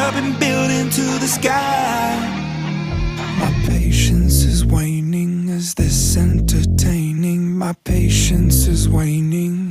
up and building to the sky. My patience is waning. Is this entertaining? My patience is waning.